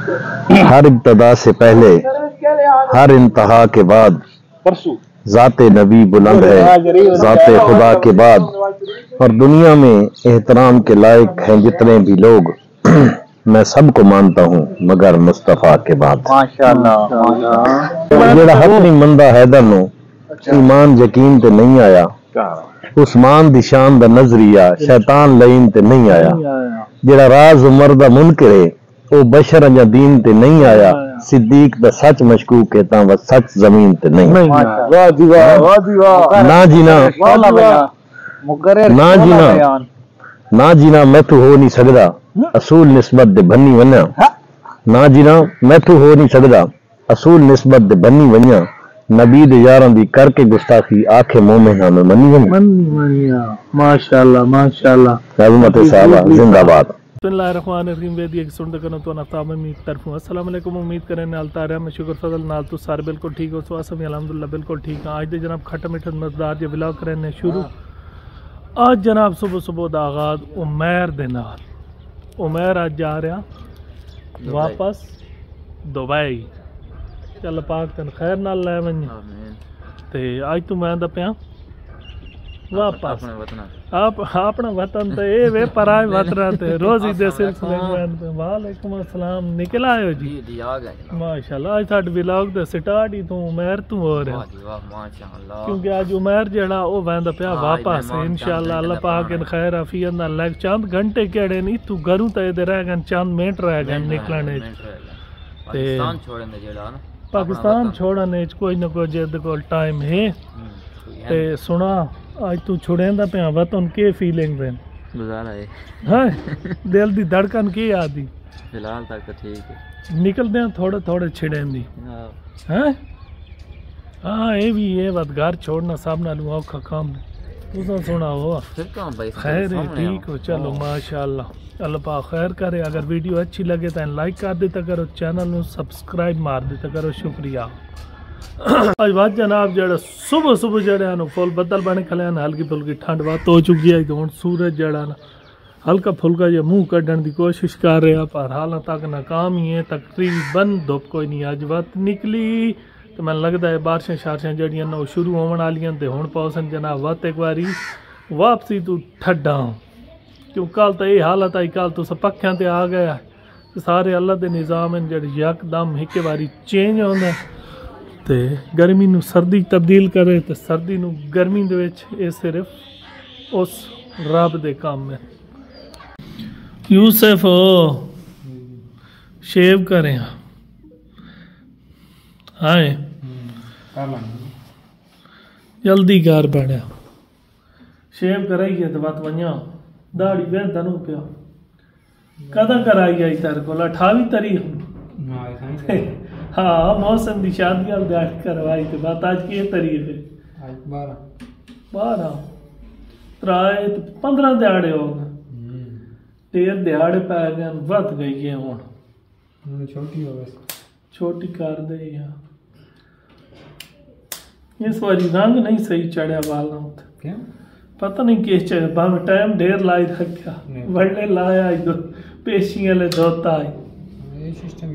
हर इब्तदा से पहले, हर इंतहा के बाद ज़ाते नबी बुलंद है, ज़ाते खुदा के बाद। और दुनिया में एहतराम के लायक हैं जितने भी लोग, मैं सबको मानता हूँ मगर मुस्तफ़ा के बाद। जेड़ा हक नहीं मंदा हैदर नो ईमान यकीन ते नहीं आया, उस्मान दी शान दा नजरिया शैतान लईन ते नहीं आया। जेड़ा राज उमर दा मुनकर है ओ बशर या दीन ते नहीं आया, सिद्दीक दा सच मशकूक है तां वह सच जमीन ते नहीं। ना जीना ना जीना ना जीना मैथू हो नहीं सकदा, असूल निस्बत दे बन्नी वन्या। ना जीना मैथू हो नहीं सकदा, असूल निस्बत दे बन्नी वन्या। नबी दे यारां दी करके गुस्ताखी आखे मोमिनां में मनी वन्या। माशाअल्लाह माशाअल्लाह। हुकूमत साहबा जिंदाबाद। बिस्मिल्लाहिर्रहमानिर्रहीम। वेदी एक सुन करना तो नफ्ता में तरफों अस्सलाम वालेकुम। उम्मीद करें नाल तारा में शुक्र फजल नाल तो सारे बिल्कुल ठीक हो। सो असम अल्हम्दुलिल्लाह बिल्कुल ठीक है। आज दे जनाब खट्टा मीठा मज़ेदार जो व्लॉग करने शुरू। आज जनाब सुबह सुबह दा आगाज उमैर दे नाल। उमैर आज जा रहा वापस दुबई। चल पाक तन खैर नाल लै वन ते आज तू मैं पिया वापस आप अपना वतन तो ये वे पराए वतन ते रोजी दे सिलसिले में। वालेकुम अस्सलाम। निकल आयो जी माशाल्लाह। आज साडे व्लॉग दे स्टार्ट ही तू उमैर तू हो रहा क्योंकि आज उमैर जेड़ा ओ वंदा पिया वापस इंशाअल्लाह। अल्लाह पाक इन खैर आफियत नाल लग। चंद घंटे केड़े नहीं तू घरों ते इधर रह गन, चंद मिनट रह गन निकलने ते पाकिस्तान छोड़ने कोई ना कोई जिद को टाइम है। ते सुना आज तू छुड़ेंदा पे वतन के फीलिंग रे गुजारा है हां दिल दी धड़कन की आदी फिलहाल तक तो ठीक है। निकलदे हैं थोड़े थोड़े छिड़ेंदी हैं। हां ये भी ये बात घर छोड़ना सब नाल औखा काम तुसा सुना हो फिर काम भाई खैर है ठीक हो। चलो माशाअल्लाह अल्लाह पाक खैर करे। अगर वीडियो अच्छी लगे तो लाइक कर देता करो, चैनल में सब्सक्राइब मार देता करो, शुक्रिया। आज बात जनाब जड़ा सुबह सुबह जड़े ना फुल बदल बने खले हल्की फुल्की ठंड बात हो चुकी है। तो हुण सूरज जड़ा ना हल्का फुल्का जो मुँह कढ़ने की कोशिश कर रहा पर हाल तक नाकाम ही है। तकरीबन धुप कोई नहीं अज वत निकली तो मैं लगता है बारिशें शारिशें जड़ियां ना शुरू होने वालियां ते हुण पौसन जनाब वत एक बारी वापसी तू ठड्डा क्यों कल तो ये हालत आई। कल तुस पक्ख्यां ते आ गया सारे अल्लाह के निज़ाम हैं जेह्ड़े यकदम एक बारी चेंज होंदा ते गर्मी नू सर्दी तब्दील करे तो सर्दी नू गर्मी दे विच ये सिर्फ उस रब दे काम है। यूसुफ शेव करें हाय जल्दी कर बैठा शेव कराइए तो बात वनिया दाढ़ी बेहद नू पिया कदा कराई आई तेरे को 28 तारीख हाँ मौसम की शादी दाढ़ी करवाई तो बात आज की तारीख है 12 त्राए 15 दिहाड़े हो गए 13 दिहाड़े पै गए वध गई है हूँ छोटी कर दे यार। इस बारी रंग नहीं सही चढ़िया वाला क्या पता नहीं किस चढ़े भावे टाइम ढेर लाई रखा बड़े लाया पेशियां ले धोता है सिस्टम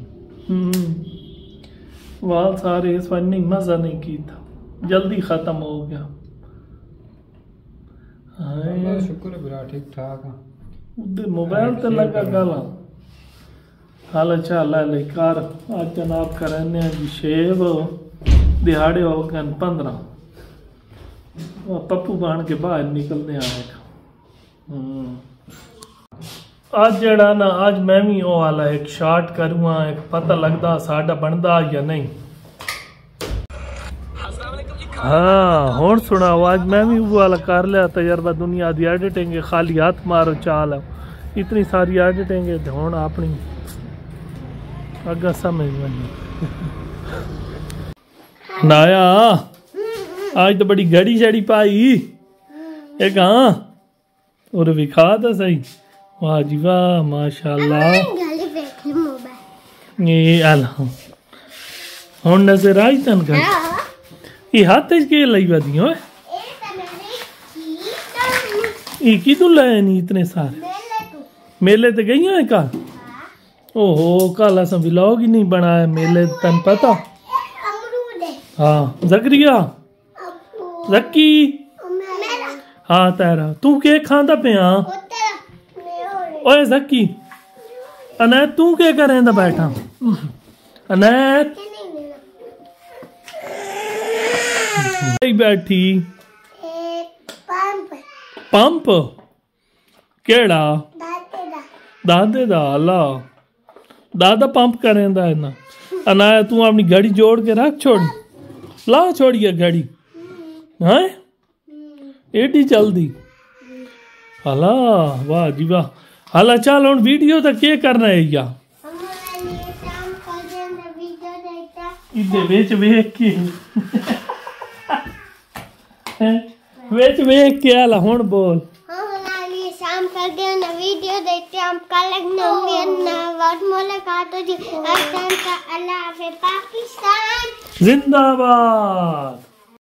वाल सारे इस बार नहीं मजा नहीं की था जल्दी खत्म हो गया। शुक्र है ठीक ठाक मोबाइल तो लगा गला हाल चाल है कार आज जनाब करने जी शेव दिहाड़े हो गए 15 पप्पू बन के बाहर निकलने आएगा। आज जड़ा ना आज मैं भी वो वाला एक शार्ट करूँगा एक पता लगता साडा बनता या नहीं। हाँ हुण सुना आज मैं भी वो वाला कर लिया तजर्बा दुनिया की एडिटिंग खाली हाथ मारो चाल है इतनी सारी एडिटिंग है हुण अपनी अगर समझ में नाया आज तो बड़ी घड़ी शड़ी पाई एक हाँ और विखा तो सही वाह जी वाह माशाल्लाह ये अल्लाह हुण नजर आई तन का ये हाथ के लाई वादी हो ये की तू लाए नहीं इतने सारे मेले ते गई है कल ओहो कल अस व्लॉग ही नहीं बनाया मेले तन पता। हाँ जकरिया जक्की हाँ तेरा तू के खांदा पिया ओए जक्की अनैत तू के करेंदा बैठा अनैत बैठी पंप केड़ा दादे दा अल्लाह दादा पंप करेंदा है ना अनाया तू अपनी घड़ी जोड़ के रख छोड़ ला छोड़िए घड़ी हाँ एडी जल्दी हला वाह जी वाह हला चल हुन वीडियो तो के करना है या इदे विच वेख के विच वेख के हला हुन बोल शाम कर दे ना वीडियो देखते हम कल बहुत मुलाकात हो जी अल्लाह हाफिज़ पाकिस्तान जिंदाबाद।